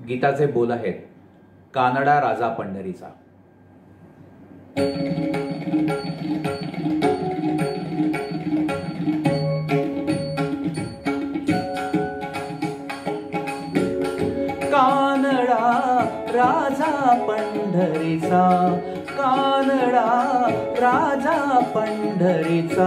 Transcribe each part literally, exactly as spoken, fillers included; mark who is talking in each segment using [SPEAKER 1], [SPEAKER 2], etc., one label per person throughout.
[SPEAKER 1] गीताचे बोल आहेत कानडा राजा पंढरीचा। कानडा राजा पंढरीचा, कानडा राजा पंढरीचा,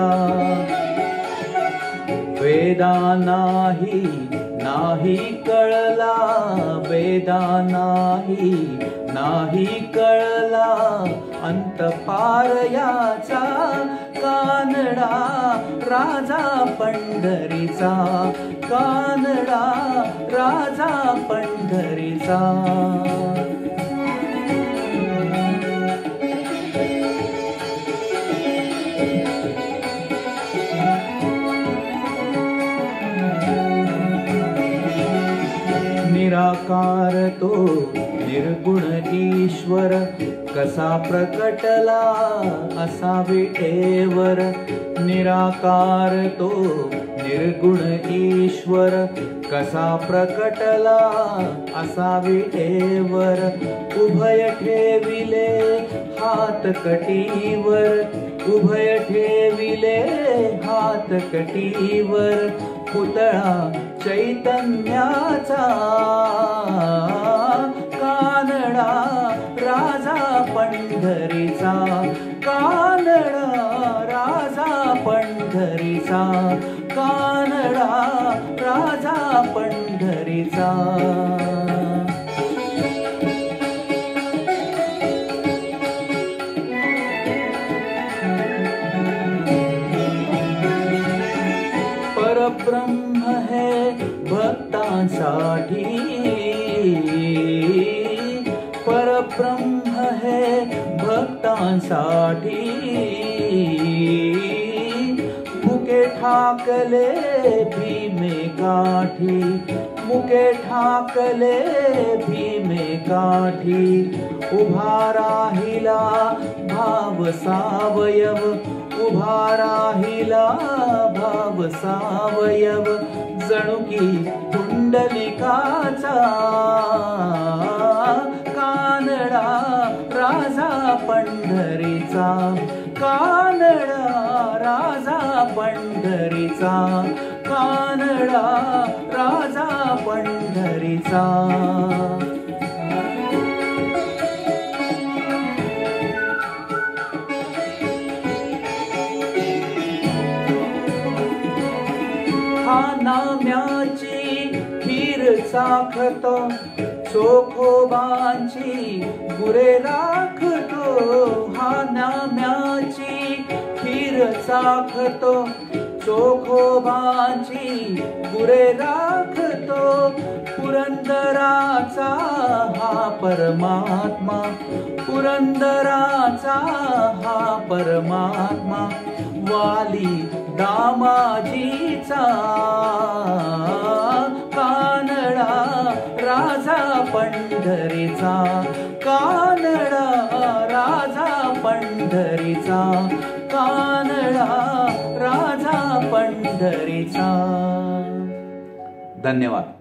[SPEAKER 1] वेदा नाही नाही कळला, वेदा नाही नाही कळला, अंत पार याचा, कानडा राजा पंढरीचा, कानडा राजा पंढरीचा। निराकार तो निर्गुण ईश्वर, कसा प्रकटला असा विटेवर। निराकार तो निर्गुण ईश्वर, कसा प्रकटला असा विटेवर। उभय ठेविले हात कटीवर, उभय ठेविले हात कटीवर, पुतळा चैतन्याचा, कानडा राजा पंढरीचा, कानडा राजा पंढरीचा, कानडा राजा पंढरीचा। परब्रह्म है भक्तांसाठी, परब्रह्म है भक्तांसाठी, मुके ठाकले भीमे काठी, मुके ठाकले भीमे काठी, उभा राहिला भाव सावयव, उभा राहिला भाव सावयव, जणू की पुंडलिकाचा, कानडा राजा पंढरीचा, कानडा राजा पंढरीचा, कानडा राजा पंढरीचा। हा नाम्याची खीर चाखतो, चोखोबांची गुरे राखतो। हा नाम्याची खीर चाखतो, चोखोबांची गुरे राखतो। पुरंदराचा हा परमात्मा, पुरंदराचा हा परमात्मा, वाली दामाजीचा, कानडा राजा पंढरीचा, कानडा राजा पंढरीचा, कानडा राजा पंढरीचा। धन्यवाद।